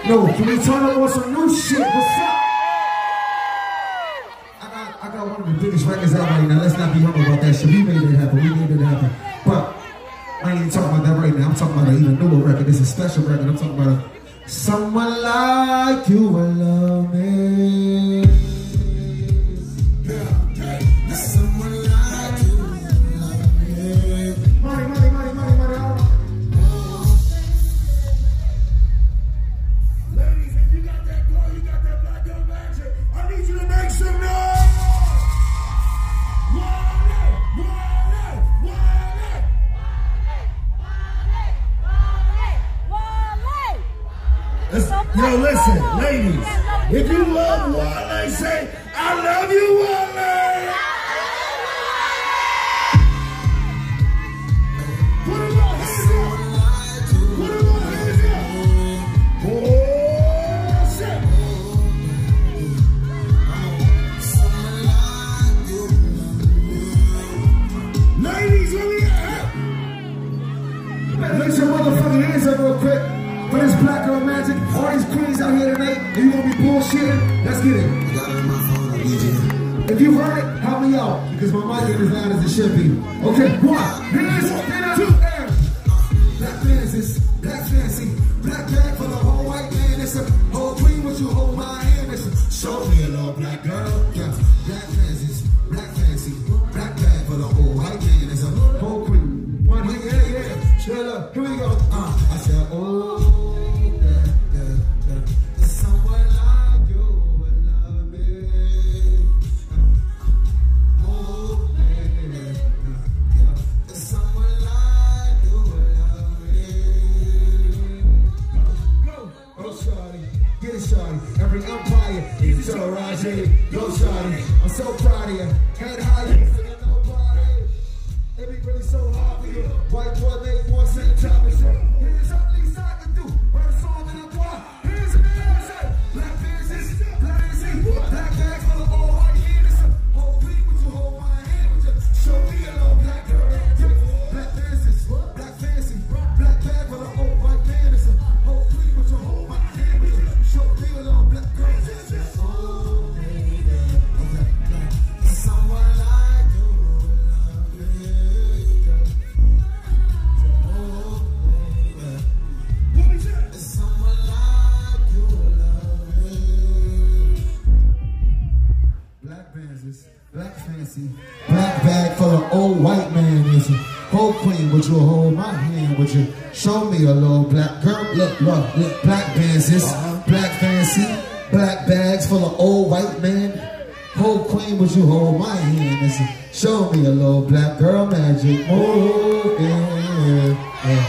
No, can we turn up on some new shit? What's up? I got one of the biggest records out right now. Let's not be humble about that shit. We made it happen. We made it happen. But I ain't even talking about that right now. I'm talking about an even newer record. This is a special record. I'm talking about someone like you will love me. Someone like you will love me. Money, money, money, money, money. Ladies, if you got that glow, you got that black girl magic, I need you to make some noise. Wale, Wale, Wale. Yo, listen, ladies, if you love Wale, say, I love you, Wale. Put him on, hands up. Put him on, hands up. Oh, shit. Ladies, where we at? Make your motherfucking hands up real quick. For this black girl magic, all these queens out here tonight, and you gonna be bullshitting? Let's get it. I got it on my phone, I'm DJ. If you heard it, help me out, because my mic ain't as loud as it should be. Okay, one, hands up, two, and black fancy, black fancy, black bag for the whole white man. It's a whole queen, would you hold my hand? It's a show me a little black girl. Yeah, black fancy, black fancy, black bag for the whole white man. It's a whole queen. One, yeah, chill up, here we go. I said, oh. Every empire is a Rajay. Yo, shawty, I'm so proud of you. Head high, you singing nobody. It be really so hard for you. White boy make more same time and shit. Here's up, least I can do. Write a song in a bar. Here's an answer. Black business, black business, black bags full of all white innocent. Hold me, would you hold my hand? Would you show me a little black girl? Black business, black fancy, black bag full of old white man. It's a hold me, would you hold my hand? Would you show me a little black girl? Oh, baby, someone like you love me. Oh, baby, someone like you love me. Black bands, black fancy, black bag full of old white man. Is a whole queen, would you hold my hand? Would you show me a little black girl? Look, look, look, black bands, black fancy, black bags full of old white man. Whole queen, would you hold my hand? Is show me a little black girl magic. Oh, yeah, yeah.